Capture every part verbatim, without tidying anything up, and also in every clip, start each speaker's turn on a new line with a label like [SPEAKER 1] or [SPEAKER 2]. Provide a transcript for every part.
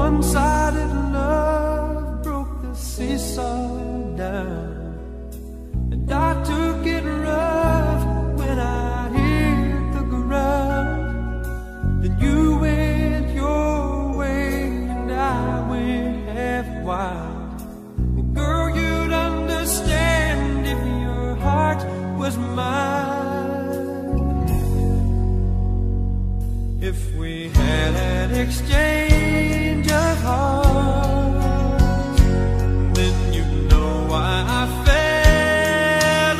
[SPEAKER 1] One-sided love broke the seesaw down, and I took it rough when I hit the ground. Then you went your way and I went half wild. Well, girl, you'd understand if your heart was mine. If we had an exchange of hearts, then you'd know why I fell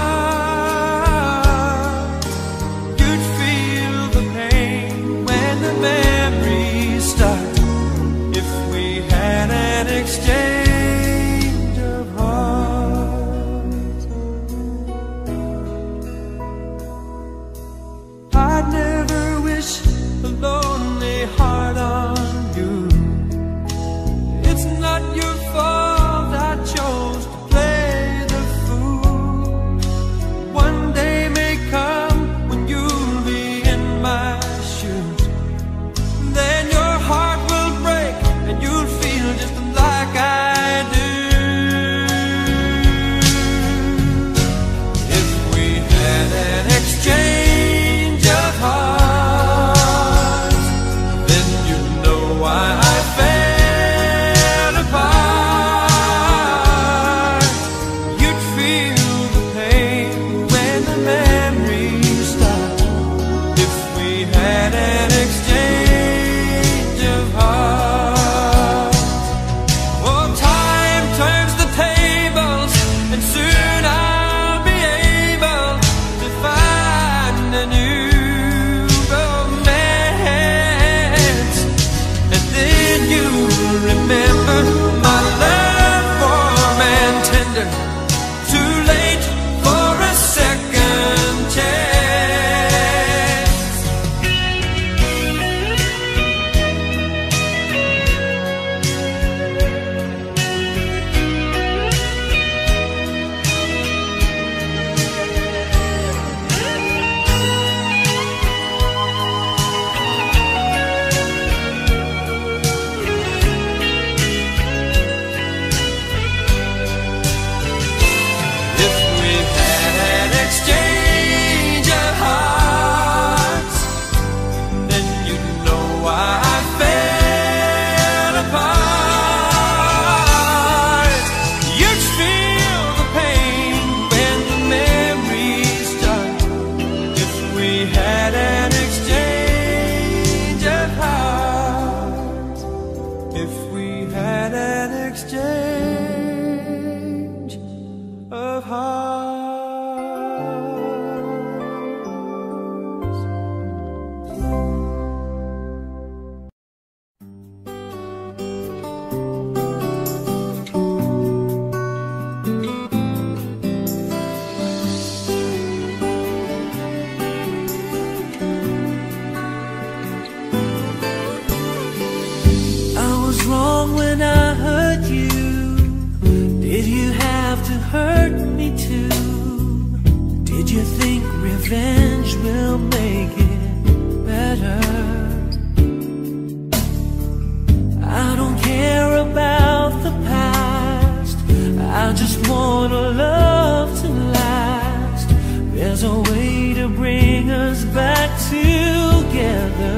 [SPEAKER 1] apart. You'd feel the pain when the memories start. If we had an exchange of hearts, I'd never wish a lonely heart on you. It's not your fault I chose to play the fool. One day may come when you'll be in my shoes. Then your heart will break and you'll feel just like I do. If we had an exchange of hearts, then you'd know why I fell apart. You'd feel the pain when the memories start. If we had an exchange of hearts. Oh, time turns the tables, and soon I'll be able to find a new romance. And then you'll remember my love, warm and tender. Too late for a second chance. If we had an exchange of hearts, then you'd know why I fell apart. You'd feel the pain when the memories start. If we had an exchange of hearts, if we had an exchange of hearts. I was wrong when I hurt you. Did you have to hurt me too? Did you think revenge will make it better? I don't care about the past, I just want a love to last. There's a way to bring us back together.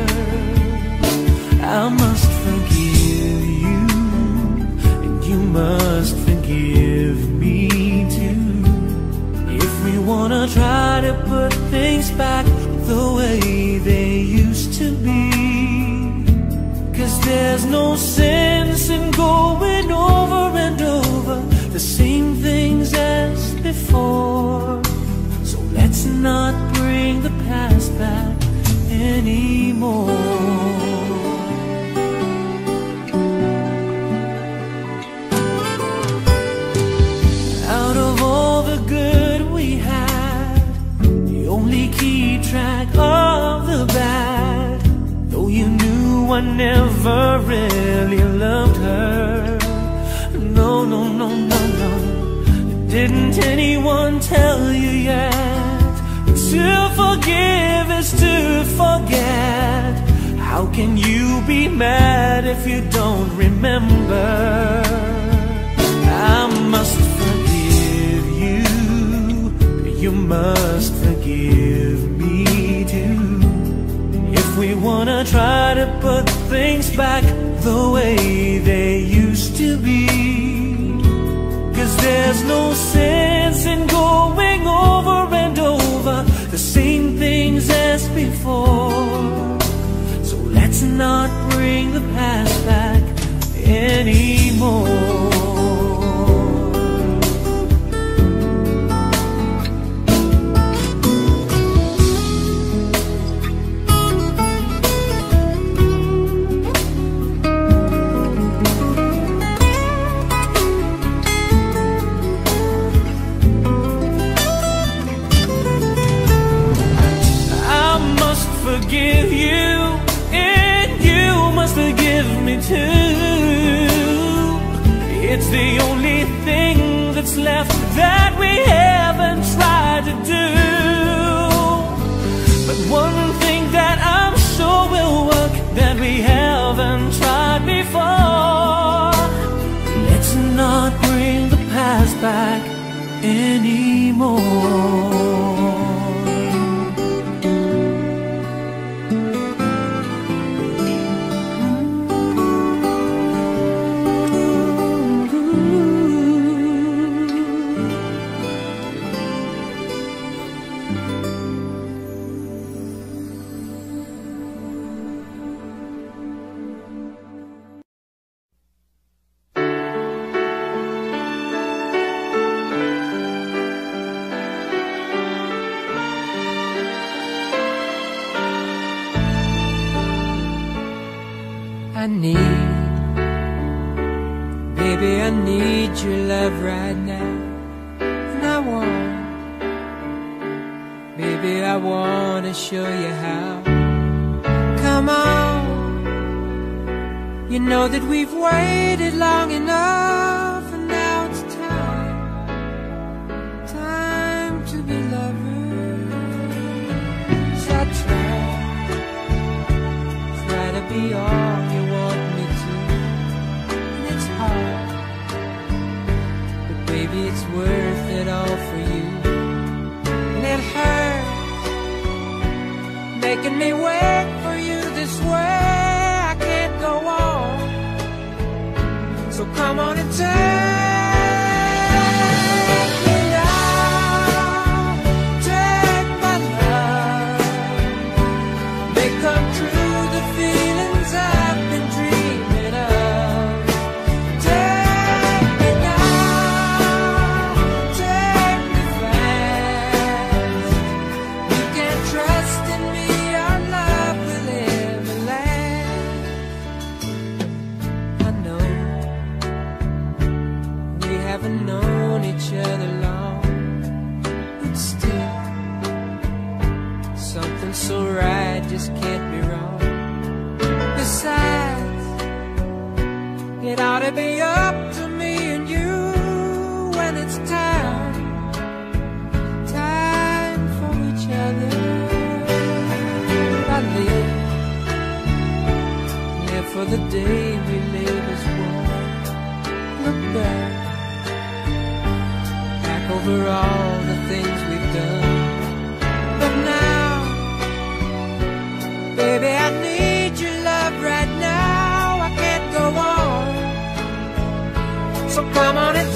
[SPEAKER 1] I must forgive you, and you must forgive me too. If we wanna try to put things back the way they used to be. 'Cause there's no sense in going over and over the same things as before. So let's not bring the past back anymore. Out of all the good we had, you only keep track of the bad. Though you knew I never really loved her. No, no, no, no, no. Didn't anyone tell you yet? To forgive is to forget. How How can you be mad if you don't remember? I must forgive you, you must forgive me too. If we wanna try to put things back the way they used to be, 'cause there's no sense in going over and over the same things as before. So let's not bring the past back anymore. Forgive you, and you must forgive me too. It's the only thing that's left that we haven't tried to do. But one thing that I'm sure will work that we haven't tried before. Let's not bring the past back anymore.
[SPEAKER 2] I need, baby, I need your love right now. And I want, baby, I want to show you how. Come on, you know that we've waited long enough, and now it's time, time to be lovers. I try, try to be all you want me to, and it's hard, but baby, it's worth it all for you. And it hurts, making me wait for you this way. I can't go on, so come on and take me now, take my love, make come true the feelings I've been dreaming of. Take me now, take me fast. You can trust in me, our love will ever last. I know we haven't known each other long, but still something so right just can't be wrong. Besides, it ought to be up to me and you when it's time, time for each other. I live, live for the day we live as one. Look back, back over all the things we've done. But now, baby, I need your love right now. I can't go on, so come on and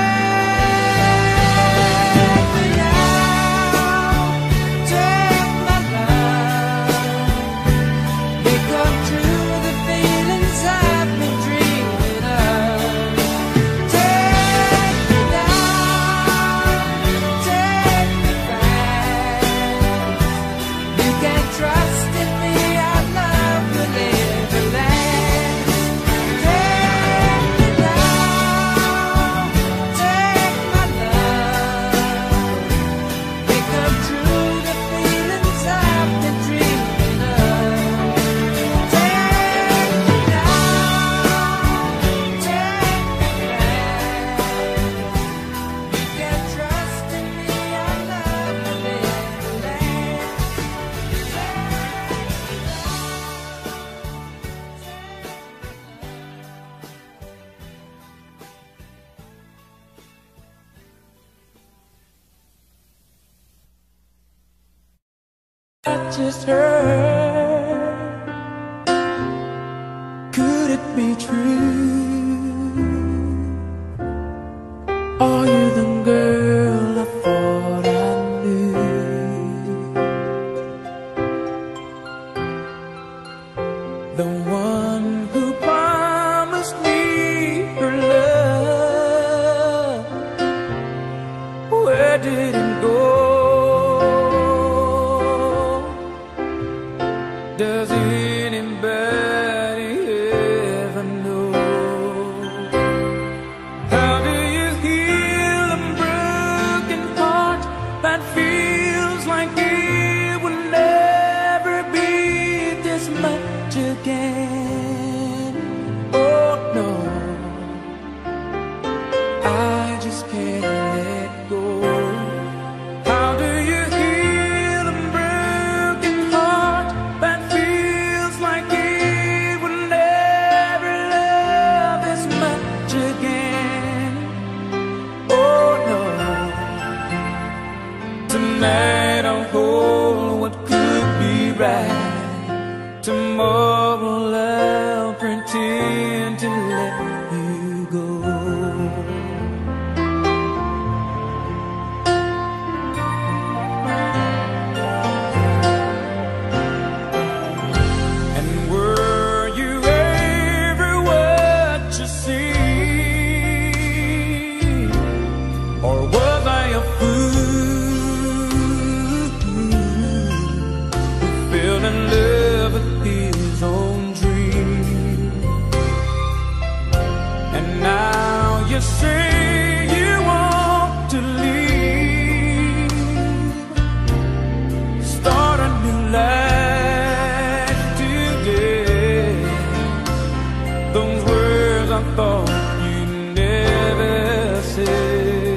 [SPEAKER 2] take me now, take my love, make come true the feelings I've been dreaming of. Take me now, just heard. Could it be true? Are you the girl I thought I knew? The one who promised me her love. Where did it go? Does anybody ever know? How do you heal a broken heart that feels like it will never be this much again? Oh no, I just can't let go. How do you heal a broken heart that feels like it will never love this much again? Oh no, tonight I'll hold what could be right. Tomorrow I'll pretend to let you go. And were you ever what you see? Or was I a fool who fell in love with his own dream? And now you say you want to leave, start a new life today. Those words I thought you'd never say.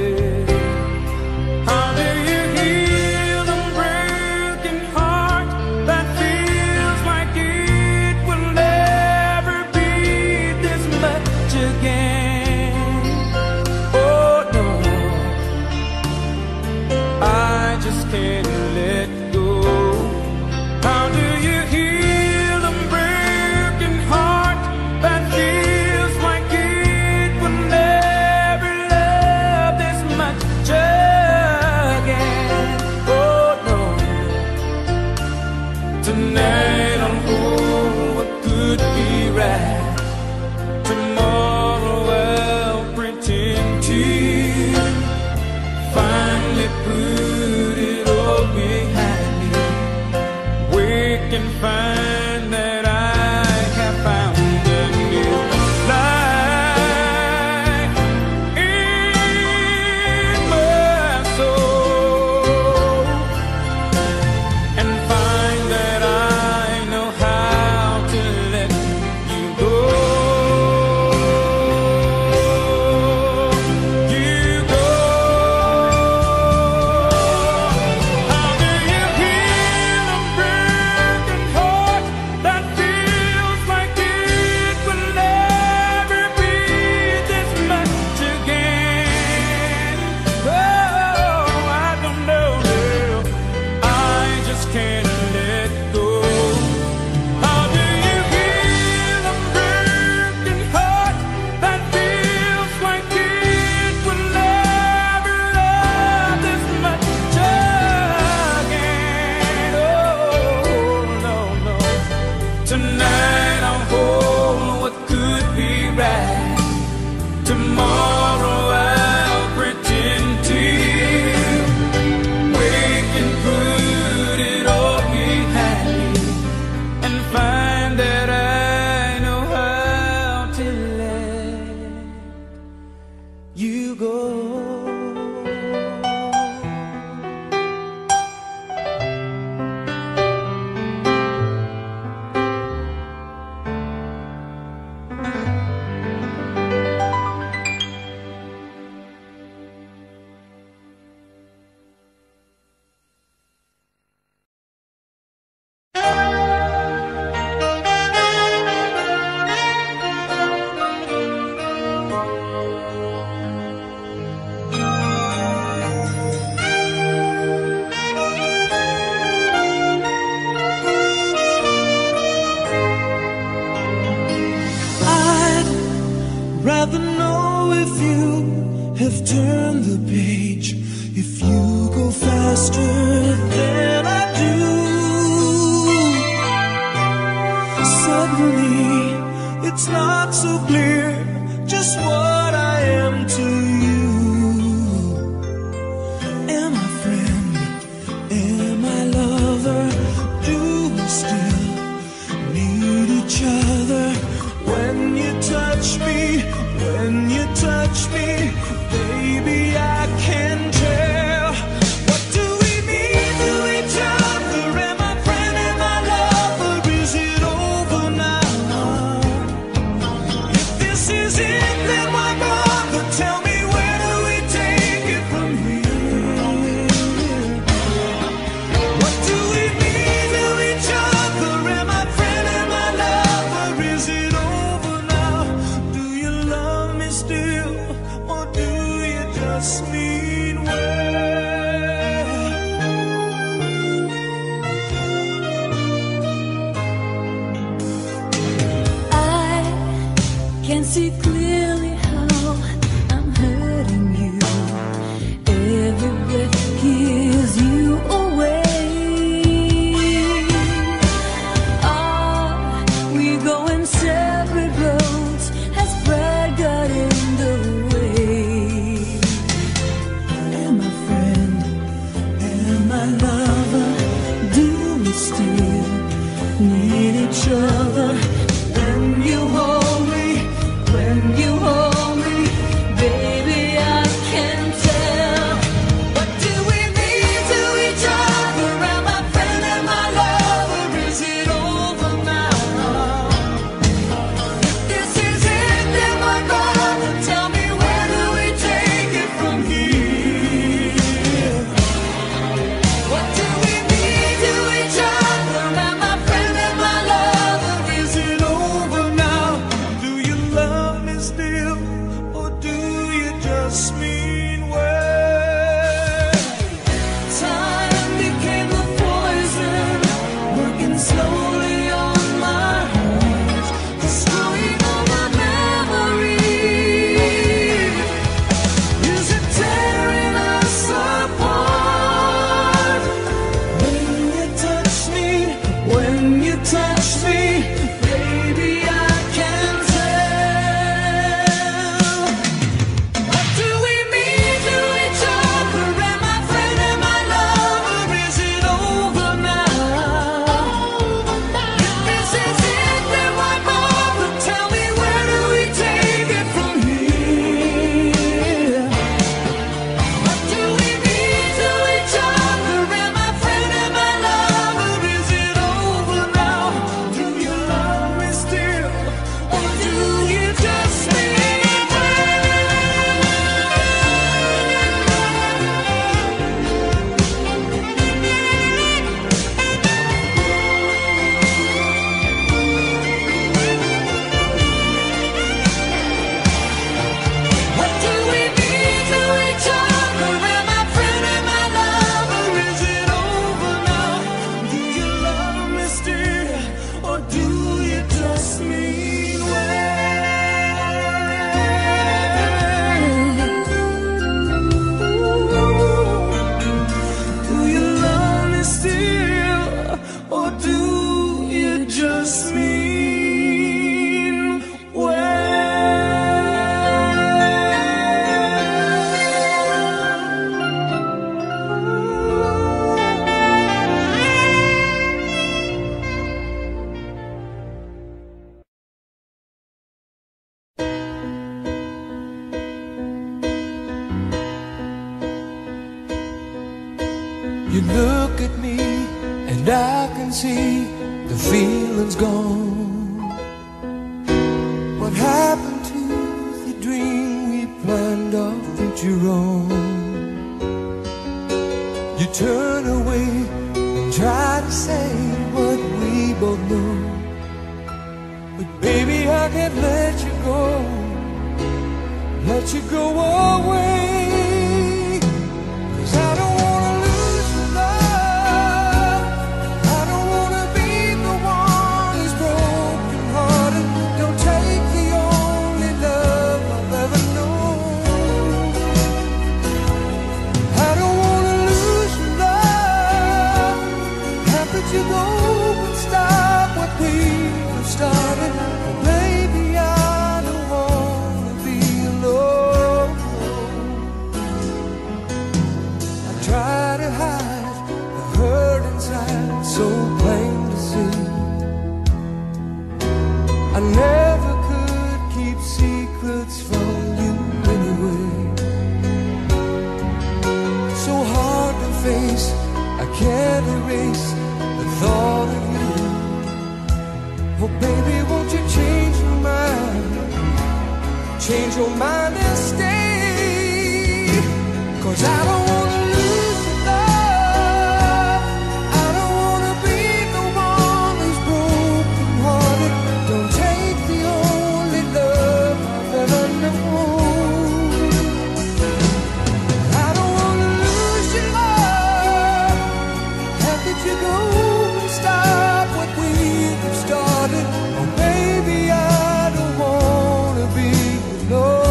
[SPEAKER 2] How do you heal a broken heart that feels like it will never be this much again? Oh no, I just can't let go. How do you heal a broken heart that feels like it will never love this much again? Oh no, tonight I'll hold what could be right. Tomorrow I'll pretend to finally put it all behind me. Wake and find that I have found a new life in my soul, and find that I know how to let you go. You go. How do you heal a broken heart that feels like it will never be this much again? Oh, I don't know, girl. I just can't let go. How do you heal a broken heart that feels like it will never love this much again? Oh no, no. Tonight I'll hold what could be right. Tomorrow I'll pretend to wake and put it all behind me, and find that I know how to let you go.
[SPEAKER 1] rather know if you have turned the page, if you go faster than I do. Suddenly it's not so clear just what I am to you. Am I friend? Am I lover? Do we still need each other? When you touch me, when you touch me, baby, I can tell. What do we mean to each other? Am I friend? Am I lover? Is it over now? If this is it, then why bother? Tell me, where do we take it from here? What do we mean to each other? Am I friend? Am I lover? Is it over now? Do you love me still, or do you just mean well?
[SPEAKER 3] I can see clearly how I'm hurting you. Every breath gives you away. Are we going separate roads? Has pride got in the way?
[SPEAKER 1] Am I friend? Am I lover? Do we still need each other? When you hold me, when you hold me, baby, I can tell. What do we mean to each other? Am I friend? Am I lover? Is it over now? If this is it, then why bother? Tell me, where do we take it from here? What do we mean to each other? Am I friend? Am I lover? Is it over now? Do you love me still, or do you just mean well? Time became the poison, working slowly on my heart, destroying all my memories. Is it tearing us apart? When you touch me, when you touch me, baby, I can tell. What do we mean to each other? Am I friend? Am I lover? Is it over now? If this is it, then why bother? Tell me, where do we take it from here? What do we mean to each other? Am I friend? Am I lover? Is it over now? Do you love me still, or do you just mean What do we mean to each other? Am I friend? Am I lover? Is it over now? Do you love me still, or do you just mean well? Do you love me still, or do you just mean well? You look at me and I can see the feeling's gone. What happened to the dream we planned our future on? You turn away and try to say what we both know, but baby, I can't let you go, let you go away. 'Cause I don't wanna lose your love, I don't wanna be the one who's broken hearted. Don't take the only love
[SPEAKER 4] can't erase the thought of you. Oh baby, won't you change your mind? Change your mind and stay. 'Cause I don't wanna lose your love. I don't wanna be the one who's broken hearted. Don't take the only love I've ever known. I don't wanna lose your love. How could you go and stop what we've started? Oh baby, I don't wanna be alone.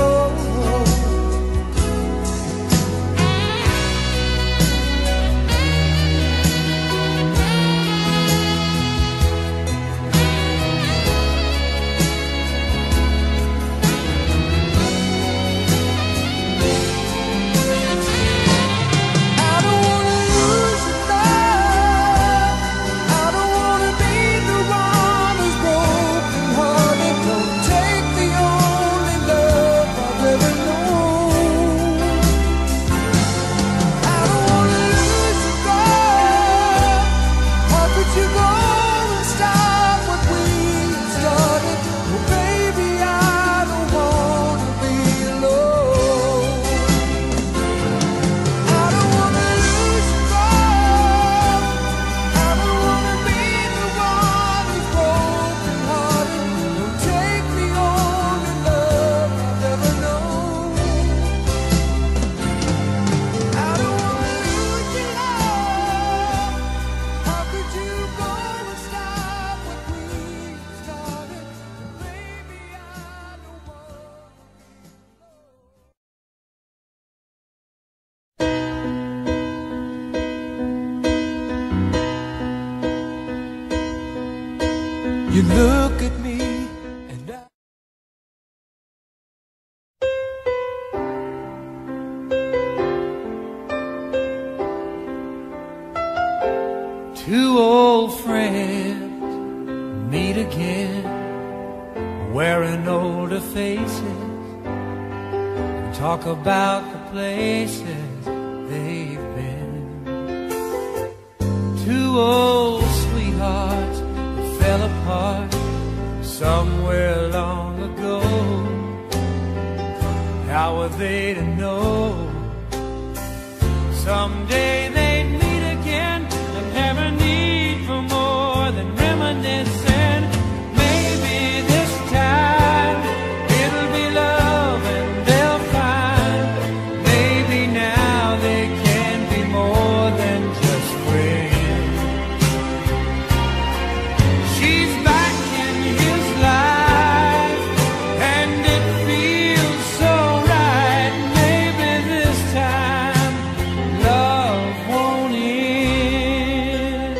[SPEAKER 4] You look at me and I
[SPEAKER 1] Two old friends meet again, wearing older faces, and talk about the places they've been. Two old sweethearts that fell apart somewhere long ago. How were they to know someday they'd meet again and have a need for more than reminiscing? Maybe this time it'll be love and they'll find maybe now they can be more than just friends. She's back in his life and it feels so right. Maybe this time love won't end.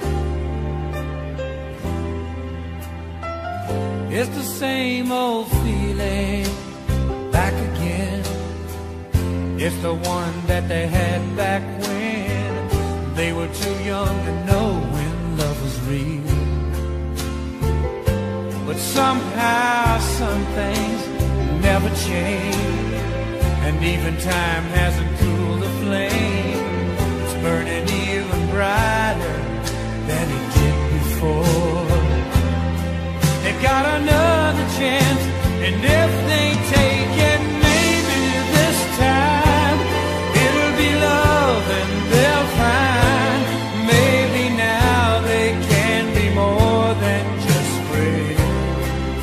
[SPEAKER 1] It's the same old feeling back again. It's the one that they had back when they were too young to know when love was real. But somehow some things never change, and even time hasn't cooled the flame. It's burning even brighter than it did before. They've got another chance, and if they take it, maybe this time it'll be love and they'll find maybe now they can be more than just friends.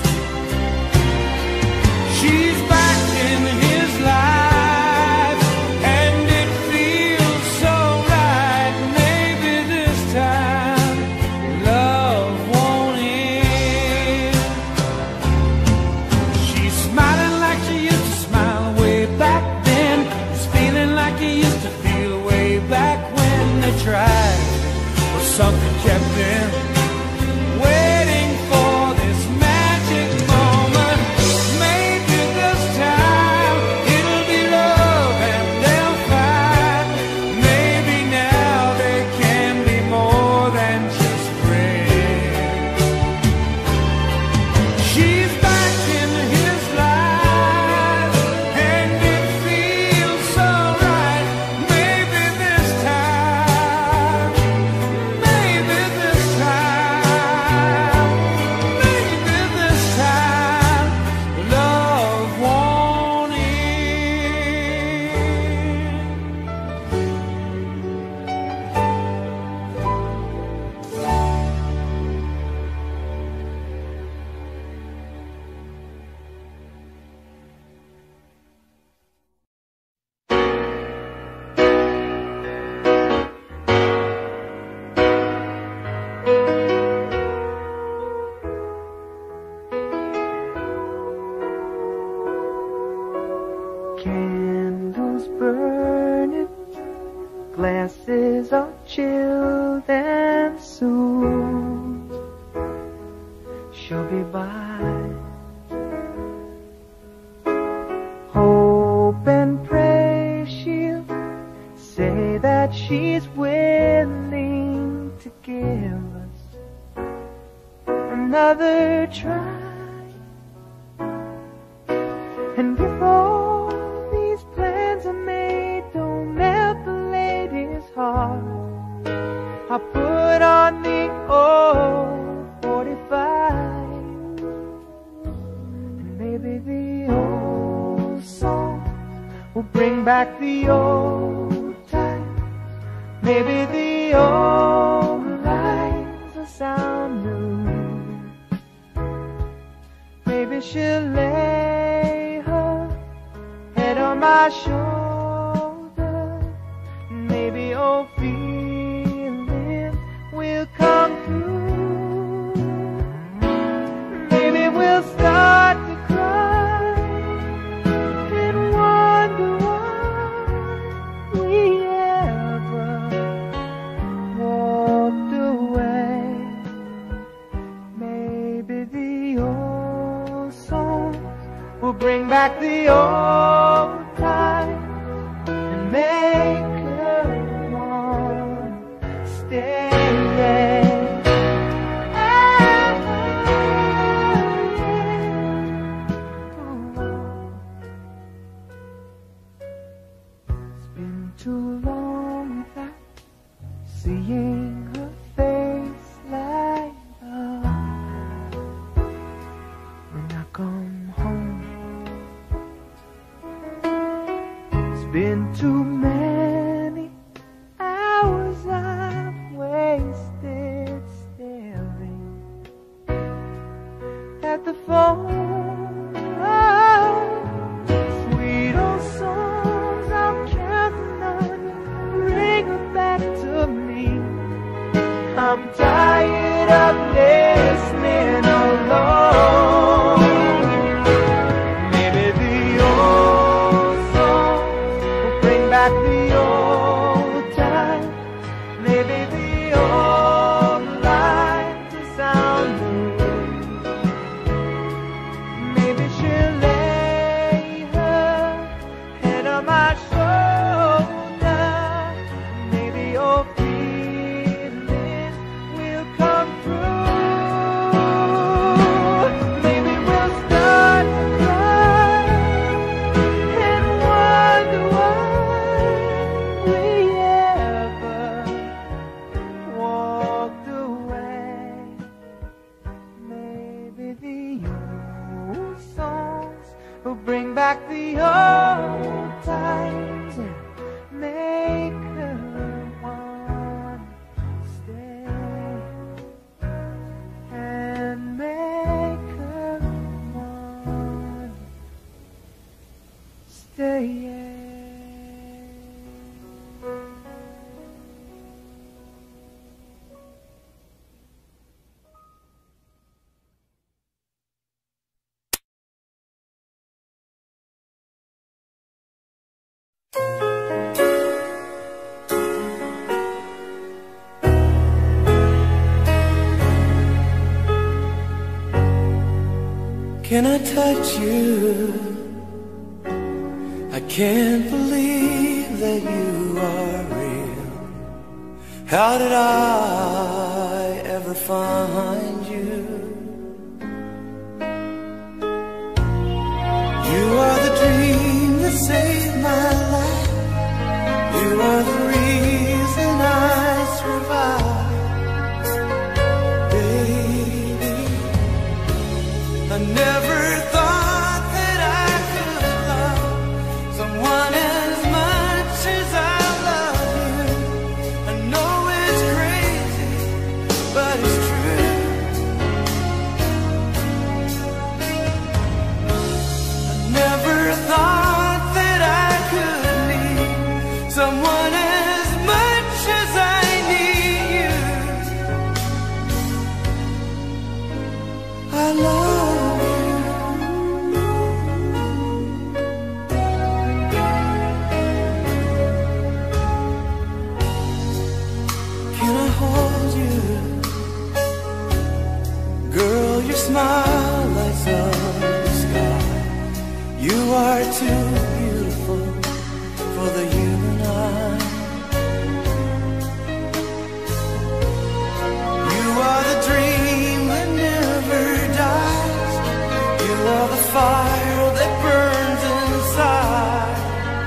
[SPEAKER 1] She's back in his life and it feels so right. Maybe this time love won't end. She's smiling like she used to smile way back then. He's feeling like he used to feel way back when they tried, but something kept them waiting for this magic moment. Maybe this time it'll be love and they'll find maybe now they can be more than just friends. She's back in his life and it feels so right. Maybe this time
[SPEAKER 5] Candles burning, glasses are chilled, and soon she'll be by. Hope and pray she'll say that she's willing to give us another try. And before these plans are made, don't melt the lady's heart. I put on the old forty-five, and maybe the old song will bring back the old times. Maybe the old lines will sound new. Maybe she'll lay her head on my shoulder. Maybe old feeling will come through. Maybe we'll start to cry and wonder why we ever walked away. Maybe the old songs will bring back the old times and make her want to stay. It's been too long without seeing her face light up when I come home. It's been too many hours I've wasted staring at the phone. Oh, sweet old songs I'm counting on you, bring her back to me. I'm tired of listening alone. Maybe the old songs will bring back the old times. Maybe the old lines will sound new. Maybe she'll lay her head on my shoulder. Maybe old feelings will come through. Maybe we'll start to cry and wonder why we ever walked away. Maybe the old songs will bring back the old times and make her want to stay, and make her want to stay.
[SPEAKER 1] Can I touch you? I can't believe that you are real. How did I ever find you? You are the dream that saved my life. You are the reason I survived. Baby, I never thought that I could love someone as much as I love you. I know it's crazy, but it's true. I never thought that I could need someone as much as I need you. I love you. You are too beautiful for the human eye. You are the dream that never dies. You are the fire that burns inside.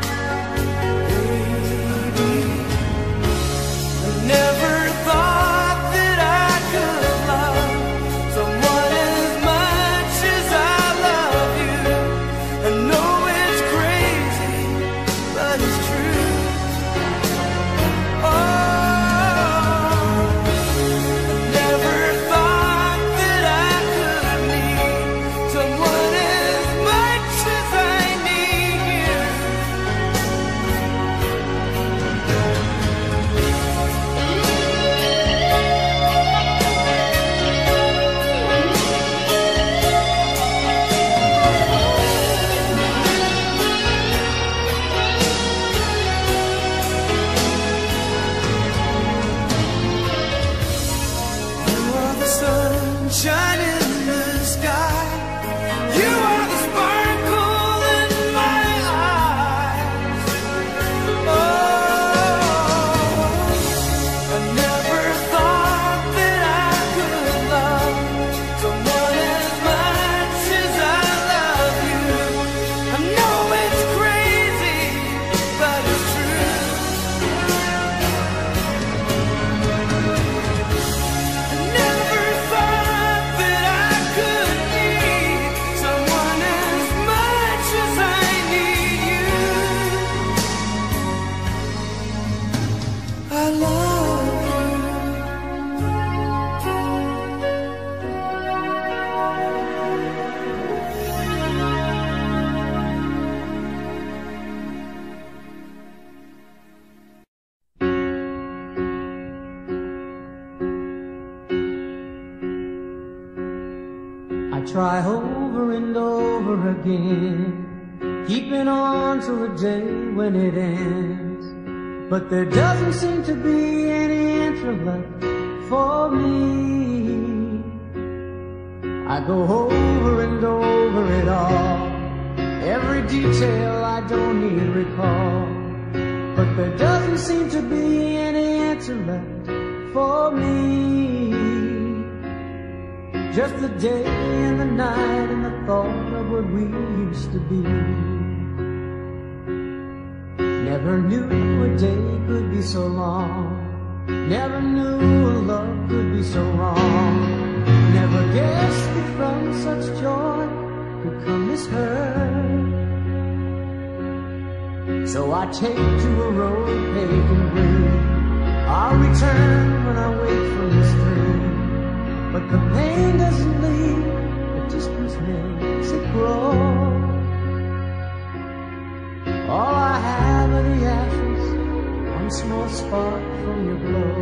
[SPEAKER 1] Baby, I never thought that I could love someone as much as I love you. I know it's crazy, but it's true. Oh, I never thought that I could need someone as much as I need you. You are the sunshine in the sky. You are the sparkle in my eyes. Oh, I never thought that I could love someone as much as I love you. I know it's crazy, but it's true. I never thought that I could need someone as much as I need you. I love you.
[SPEAKER 2] I try over and over again, keeping on to a day when it ends. But there doesn't seem to be any answer left for me. I go over and over it all, every detail I don't need recall. But there doesn't seem to be any answer left for me. Just the day and the night and the thought of what we used to be. Never knew a day could be so long. Never knew a love could be so wrong. Never guessed that from such joy could come this hurt. So I take to a road paved in green. I'll return when I wake from this dream. But the pain doesn't leave, the distance makes it grow. All I have are the ashes, one small spark from your glow.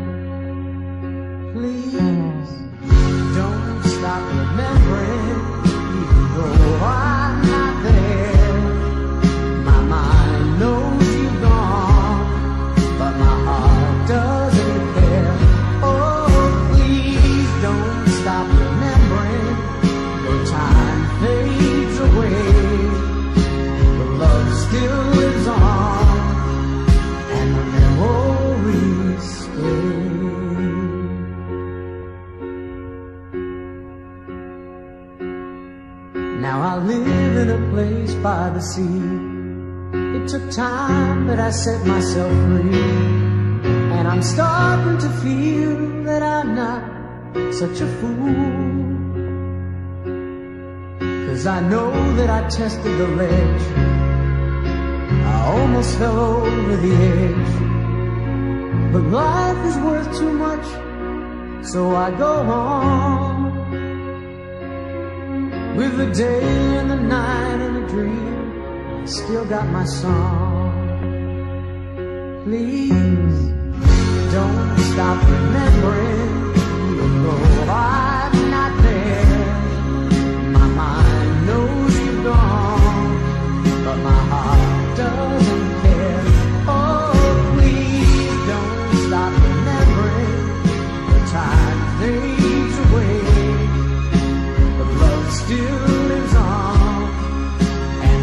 [SPEAKER 2] Please, don't stop remembering, even though I'm not there. My mind knows you've gone, but my heart doesn't care. Oh, please don't stop remembering, though time fades away. The love still lives on, and the memories stay. Now I live in a place by the sea. It took time, but I set myself free. And I'm starting to feel that I'm not such a fool. 'Cause I know that I tested the ledge. I almost fell over the edge. But life is worth too much, so I go on. With the day and the night and the dream, I still got my song. Please, don't stop remembering, even though I'm not there. My mind knows you've gone, but my heart doesn't care. Oh, please don't stop remembering, the time fades away, but love still lives on, and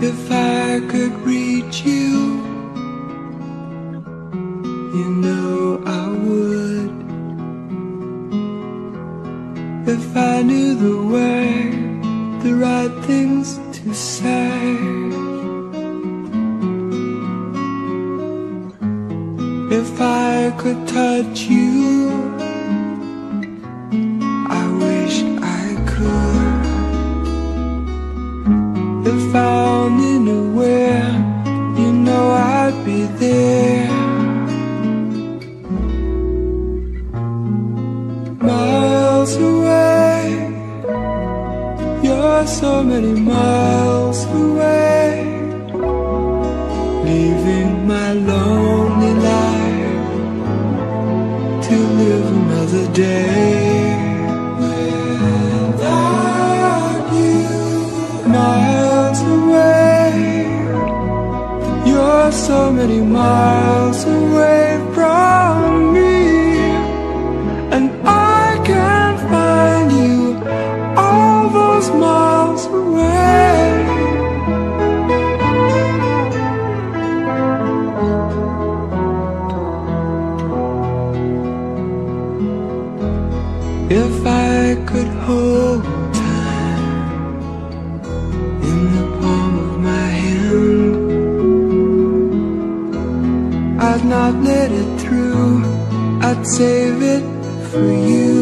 [SPEAKER 4] If I could reach you, you know I would. If I knew the way, the right things to say, if I could touch you, I wish I could. If I only knew where, you know I'd be there. Miles away, you're so many miles away, leaving my lonely life to live another day without you. Miles away, you're so many miles away from me, and I can't find you all those miles away. If I could hold time in the palm of my hand, I'd not let it through, I'd save it for you.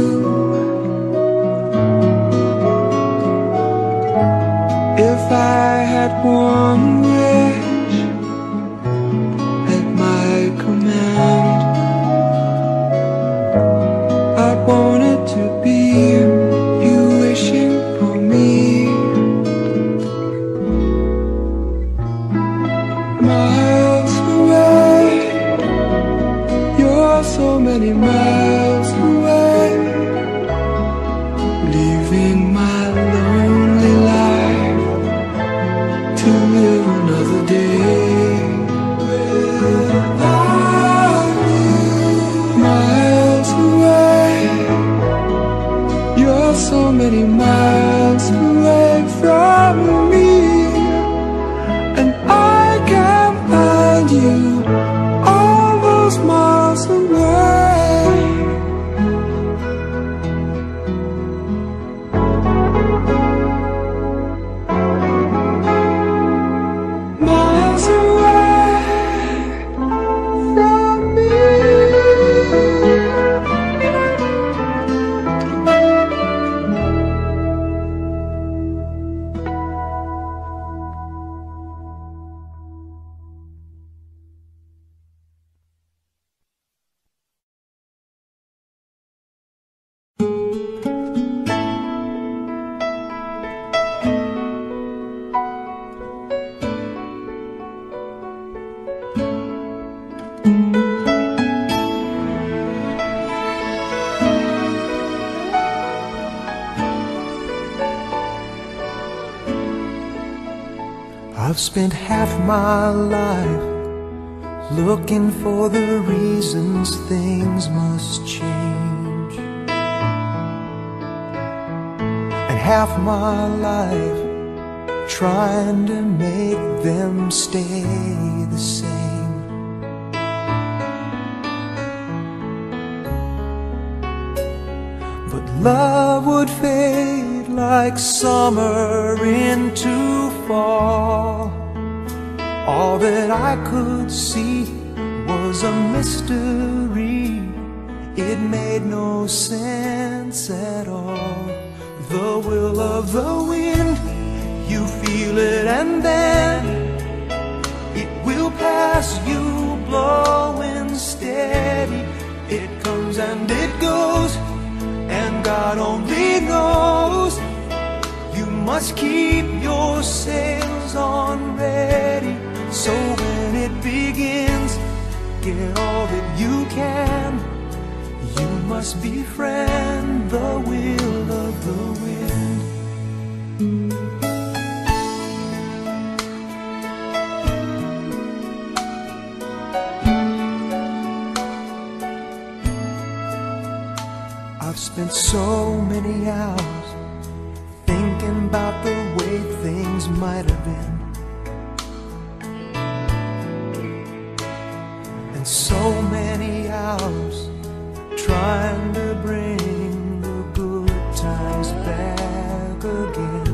[SPEAKER 4] If I had one wish at my command, I'd want it to be you wishing for me. Miles away, you're so many miles away, leaving my lonely life to live another day without you. Miles away, you're so many miles away from me, and I can't find you all those miles away. Miles away from me.
[SPEAKER 1] I've spent half my life looking for the reasons things must change, and half my life trying to make them stay the same. But love would fade like summer into fall. All that I could see was a mystery. It made no sense at all. The will of the wind, you feel it and then it will pass you, blowing steady. It comes and it goes, and God only knows. You must keep your sails on ready, so when it begins, get all that you can. You must befriend the will of the wind. I've spent so many hours thinking about the way things might have been.
[SPEAKER 4] and so many hours trying to bring the good times back again.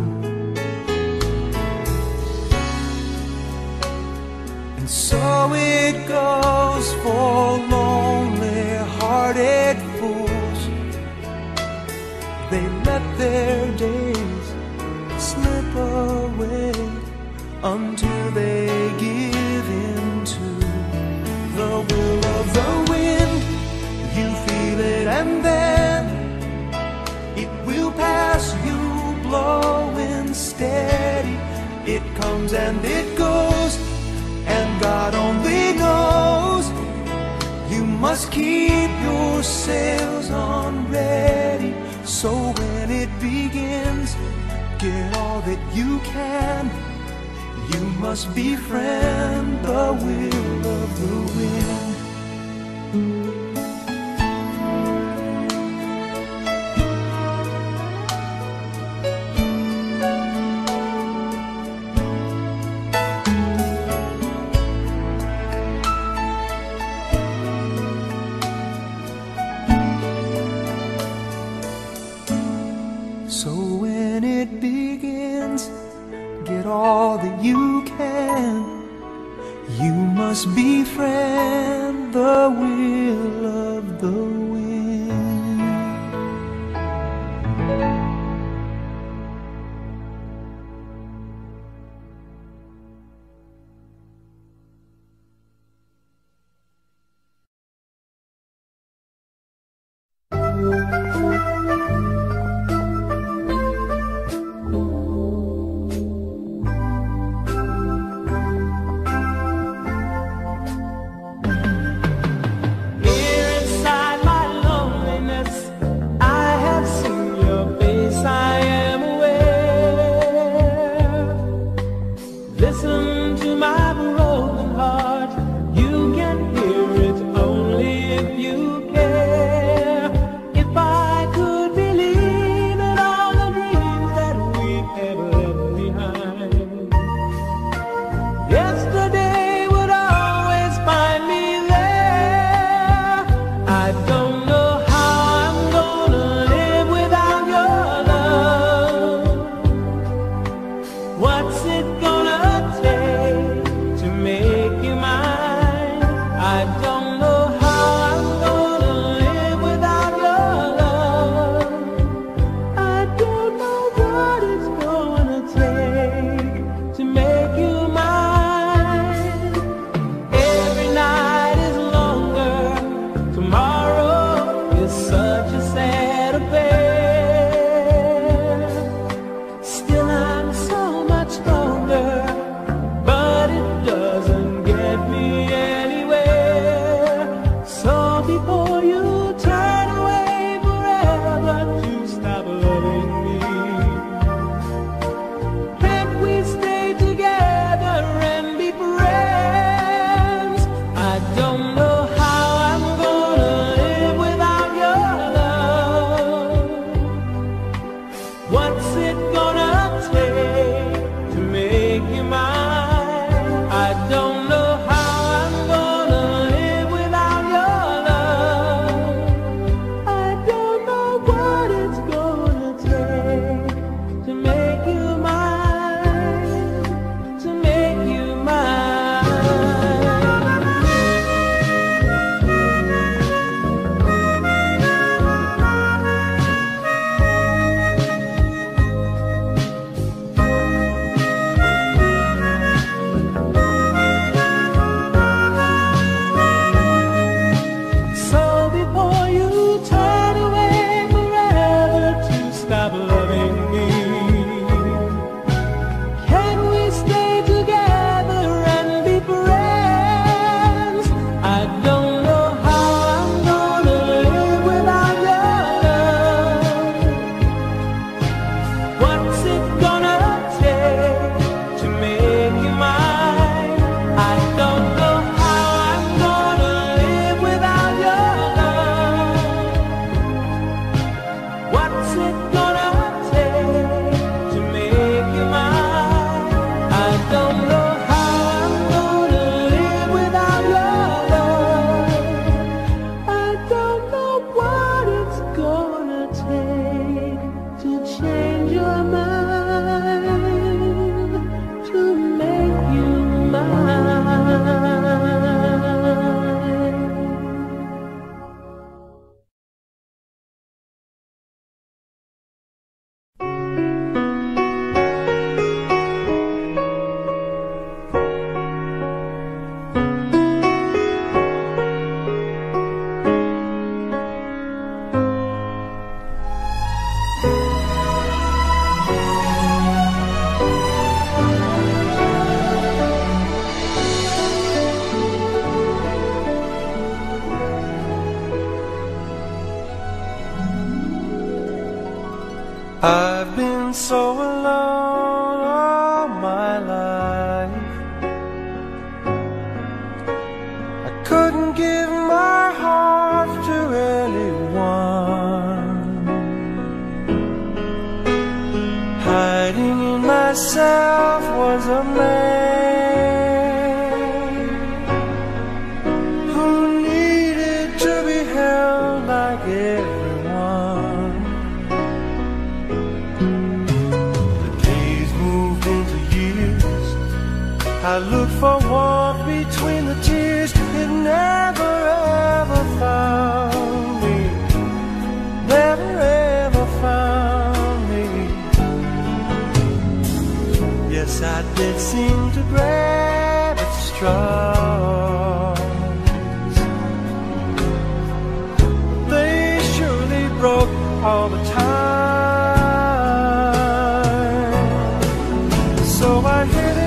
[SPEAKER 4] And so it goes for lonely-hearted fools. They let their days slip away until they give in to the will of the wind. You feel it and then it will pass you, blowing steady. It comes and it goes, and God only knows. You must keep your sails on ready, so when it begins, get all that you can. You must befriend the will of the wind. So when it begins, get all that you can. You must befriend the will of the wind. so alone all my life. I couldn't give my heart to anyone. Hiding in myself was a man who needed to be held like everyone. The days moved into years. I looked for warmth between the tears. It never ever found me. Never ever found me. Yes, I did seem to grab at straws. They surely broke all the time. So I hid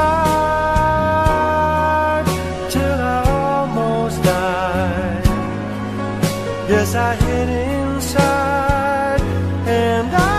[SPEAKER 4] inside till I almost died. Yes, I hid inside and I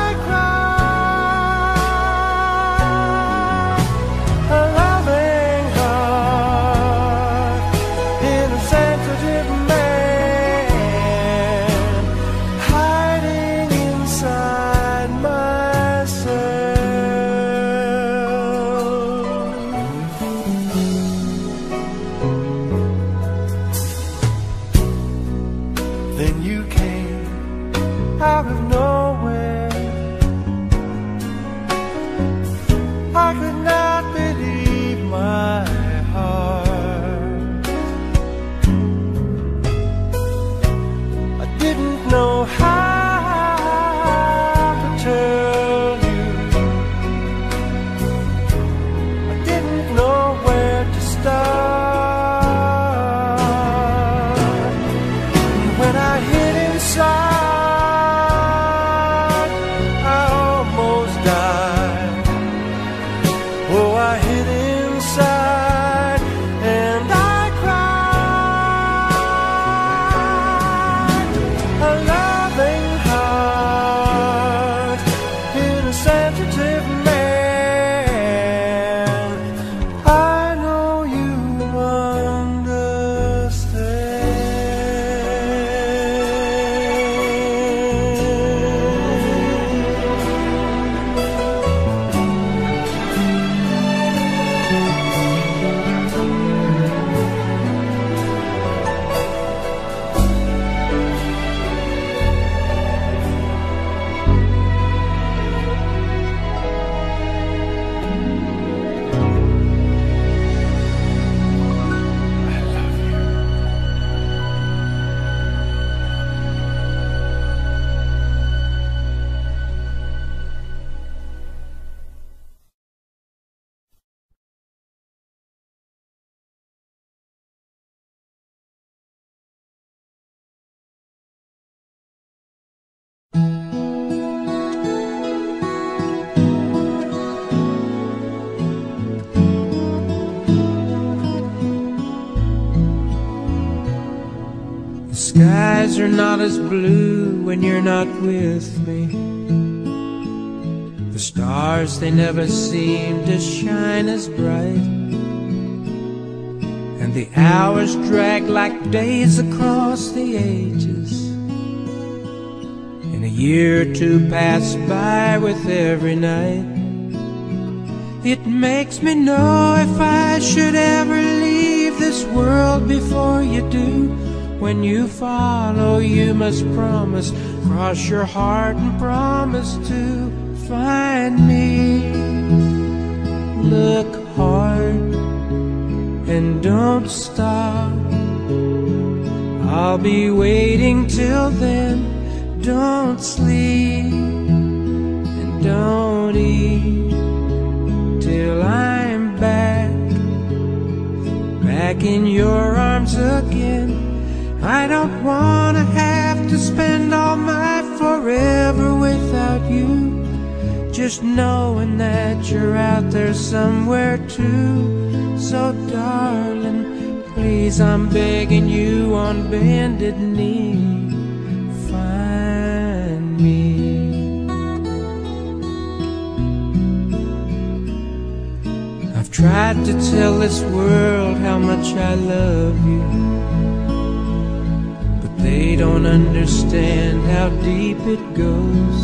[SPEAKER 2] skies are not as blue when you're not with me. The stars, they never seem to shine as bright. And the hours drag like days across the ages. And a year or two pass by with every night. It makes me know if I should ever leave this world before you do. When you follow, you must promise, cross your heart and promise to find me. Look hard and don't stop. I'll be waiting till then. Don't sleep and don't eat till I'm back, back in your arms again. I don't want to have to spend all my forever without you. Just knowing that you're out there somewhere too. So darling, please, I'm begging you on bended knee, find me. tried to tell this world how much I love you, but they don't understand how deep it goes.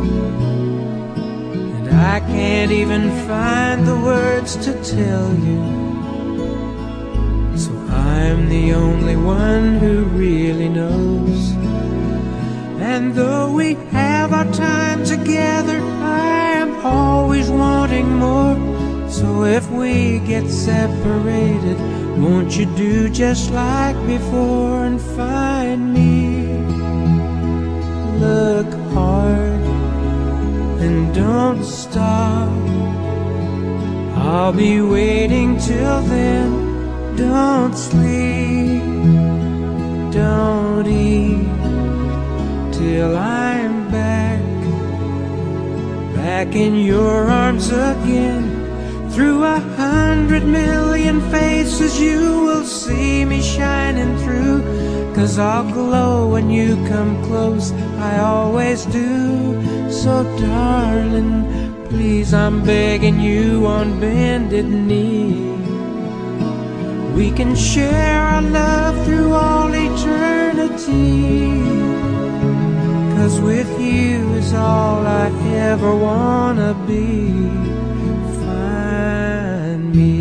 [SPEAKER 2] And I can't even find the words to tell you, so I'm the only one who really knows. And though we have our time together, I am always wanting more. So if we get separated, won't you do just like before and find me? Look hard and don't stop. I'll be waiting till then. Don't sleep, don't eat, till I'm back, back in your arms again. Through a hundred million faces you will see me shining through, 'cause I'll glow when you come close, I always do. So darling, please, I'm begging you on bended knee. We can share our love through all eternity, 'cause with you is all I ever wanna be. Find me.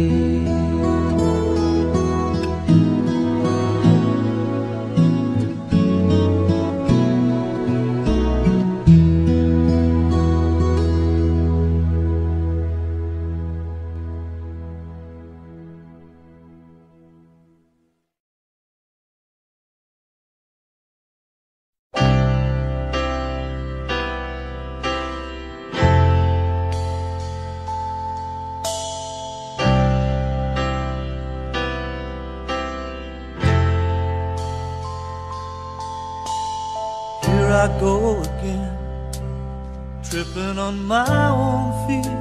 [SPEAKER 1] I go again, tripping on my own feet.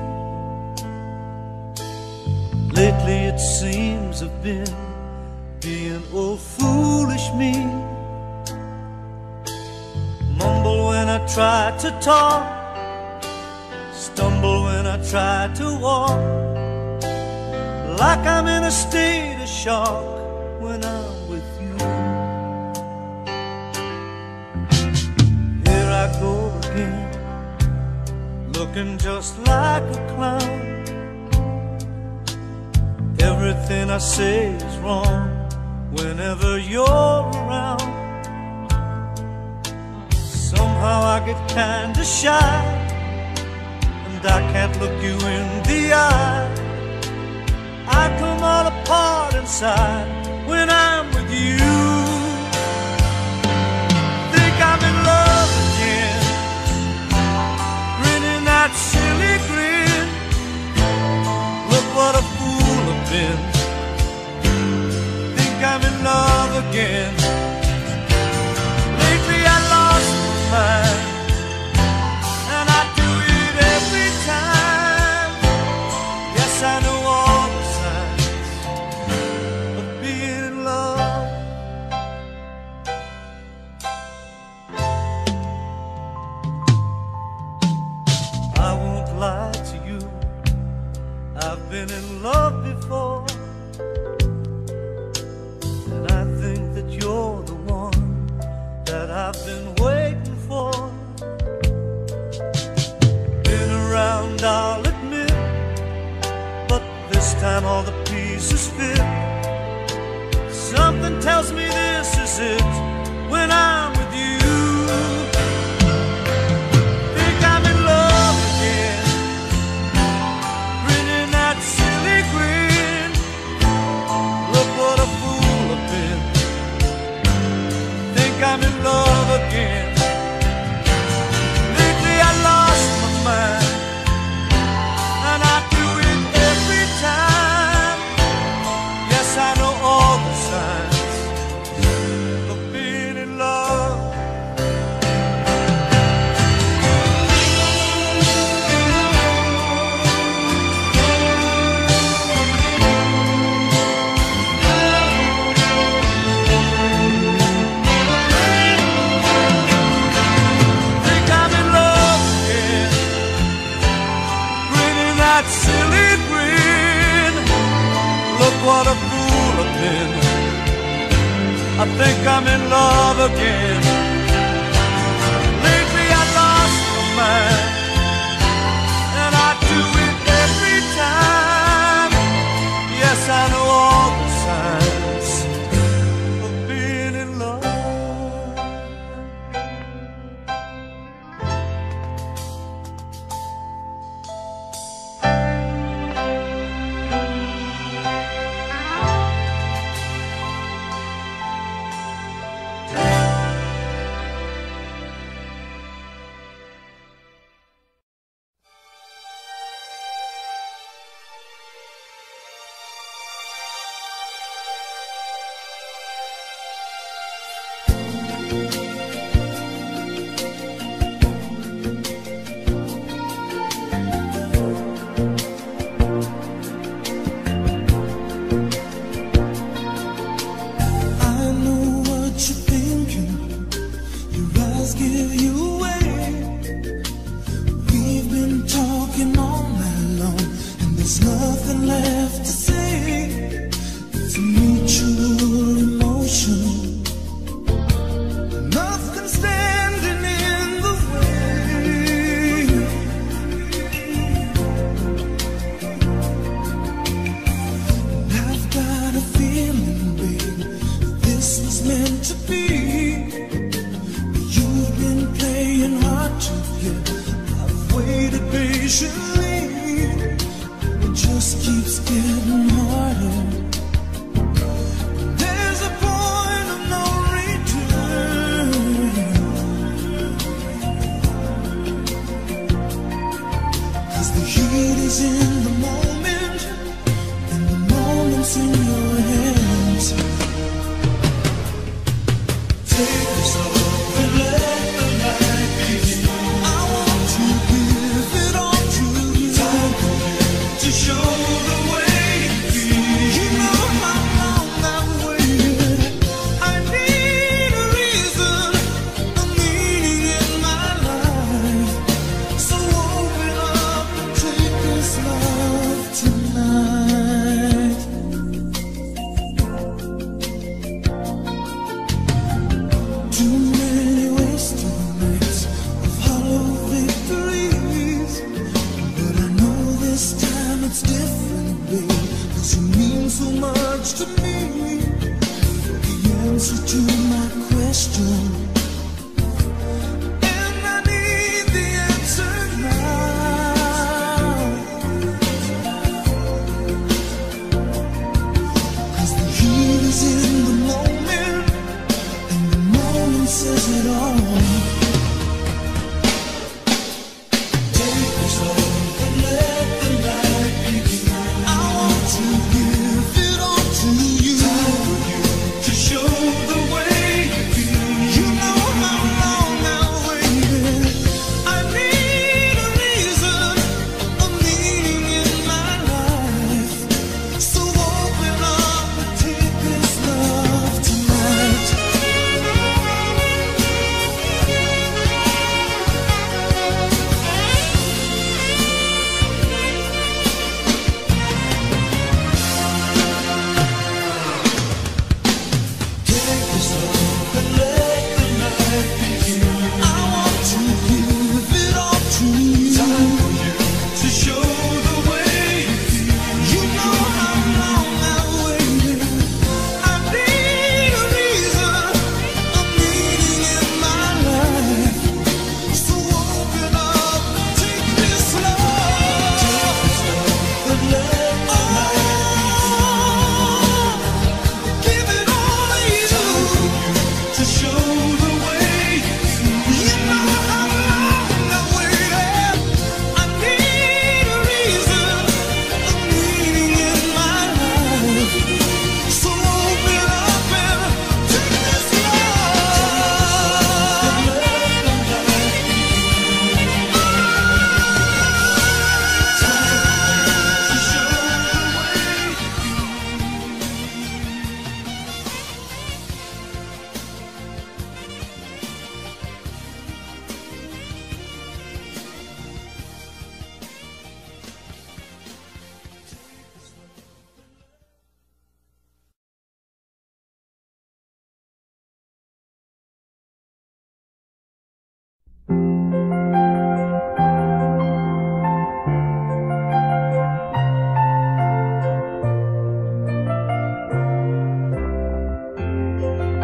[SPEAKER 1] Lately it seems I've been being old foolish me. Mumble when I try to talk, stumble when I try to walk, like I'm in a state of shock when I'm with you. I go again, looking just like a clown. Everything I say is wrong whenever you're around. Somehow I get kinda shy, and I can't look you in the eye. I come all apart inside when I'm with you. Think I'm in love, that silly grin. Look what a fool I've been. Think I'm in love again. Lately I lost my mind, and I do it every time. Yes, I know all the signs of being in love. I won't lie to you, I've been in love before, and I think that you're the one that I've been waiting for. Been around, I'll admit, but this time all the pieces fit. Something tells me this is it when I'm with you. I'm in love again. Lately I lost my mind, and I do it every time. Yes, I know all the signs I think I'm in love again. Lately I lost my mind, and I do it every time. Yes, I know all the signs of being in love.
[SPEAKER 6] You know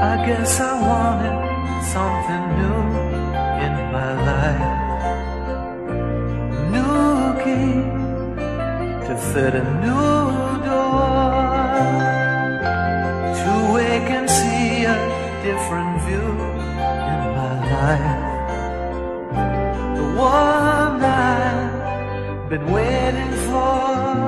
[SPEAKER 1] I guess I wanted something new in my life. New key to fit a new door, to wake and see a different view in my life. The one I've been waiting for.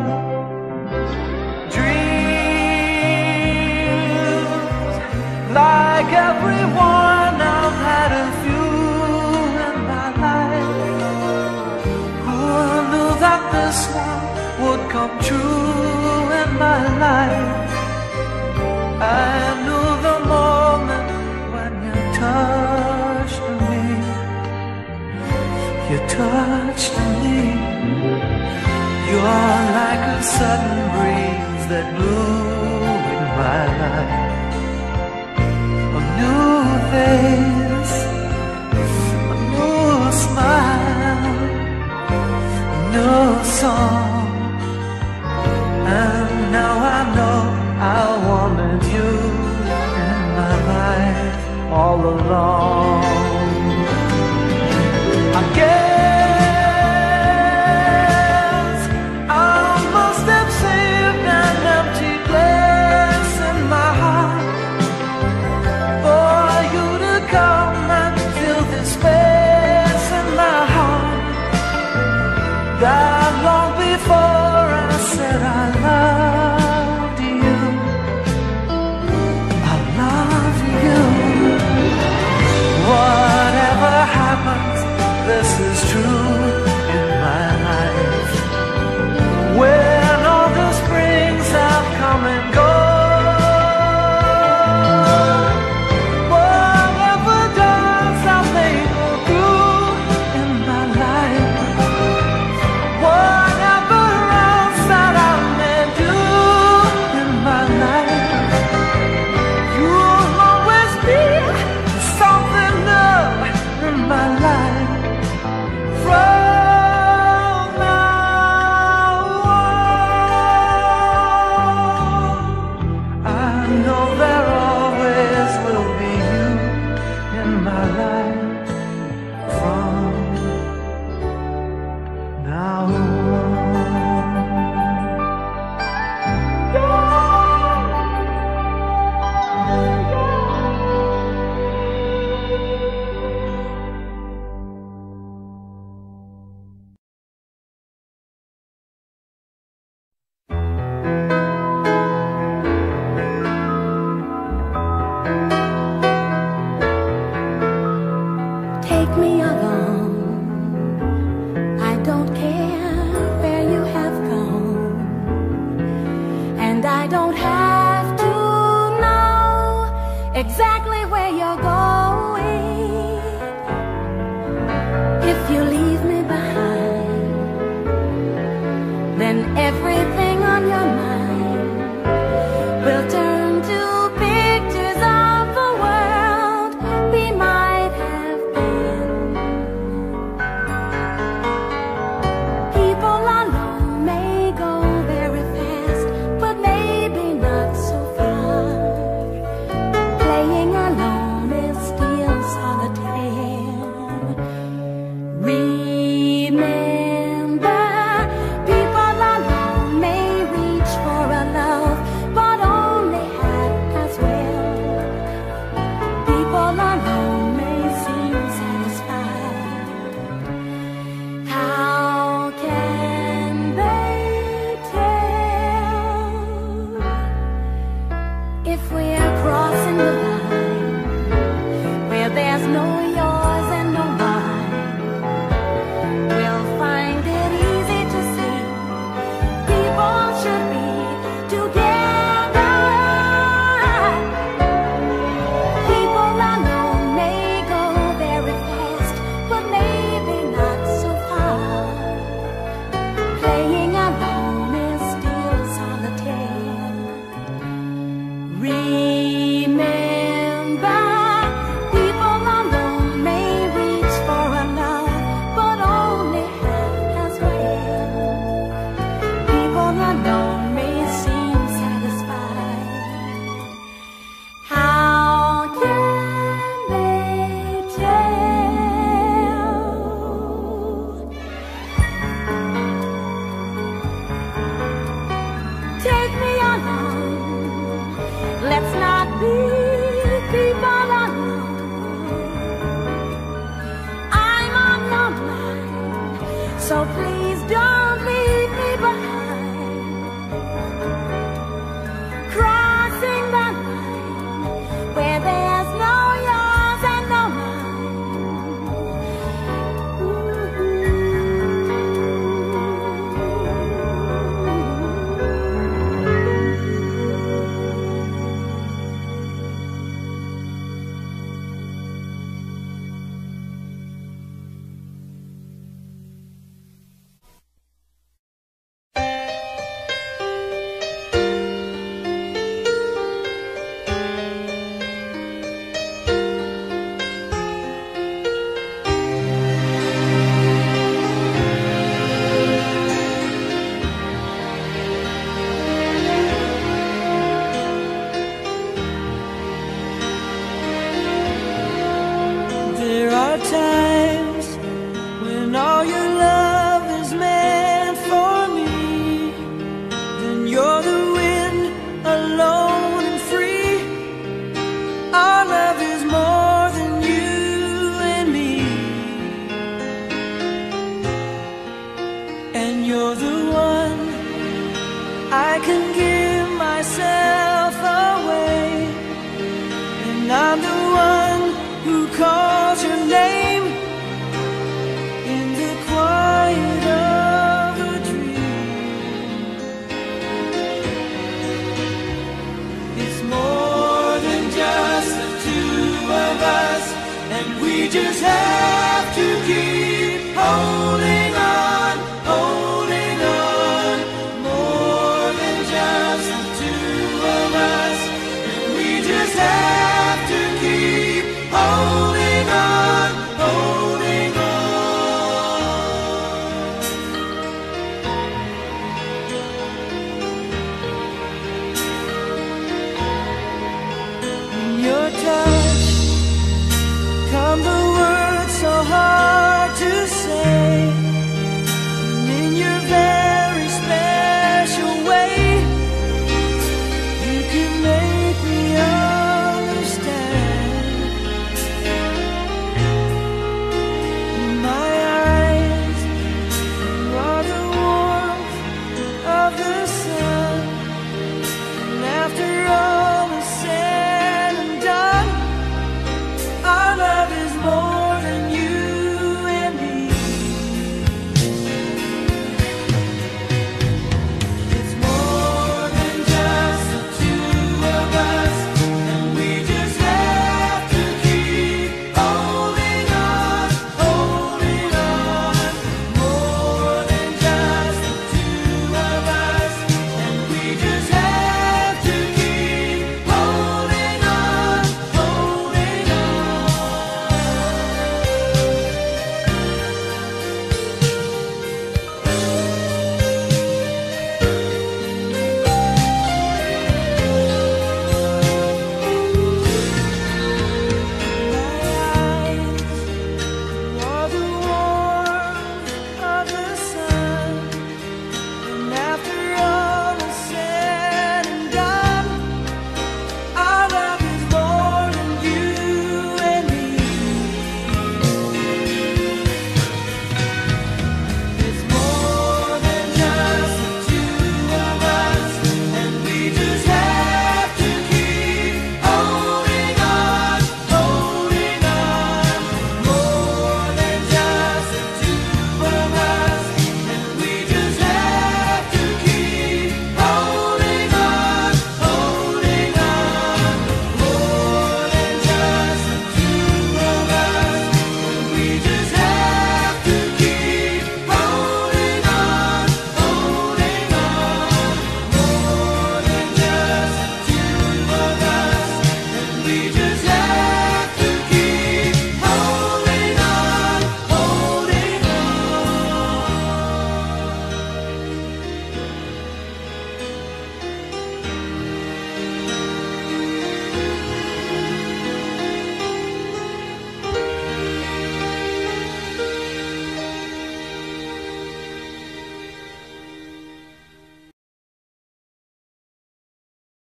[SPEAKER 1] Dreams like everyone, I've had a few in my life. Who knew that this one would come true in my life? I knew the moment when you touched me. You touched me. You're like a sudden breeze that blew in my life. A new face, a new smile, a new song. And now I know I wanted you in my life all along. I guess I must have saved an empty place in my heart for you to come and fill this space in my heart. That long before I said I loved you, I love you. Whatever happens, this is true in my life. When all the springs have come and gone, whatever does I may go through in my life, whatever else that I may do in my life, you'll always be something new in my life. From now on, I know there always will be you in my life. From now on.
[SPEAKER 3] Take me along. I don't care where you have gone, and I don't have to know exactly where you're going. If you leave me behind, then everything on your mind will turn to pictures of the world we might have been. People alone may go very fast, but maybe not so far. Playing alone is still solitaire. Real please don't leave me behind, crossing the line where there's no yours and no
[SPEAKER 1] There are times when all your love is meant for me. Then you're the wind, alone and free. Our love is more than you and me. And you're the one I can give myself away. And I'm the one who calls your name in the quiet of a dream. It's more than just the two of us, and we just have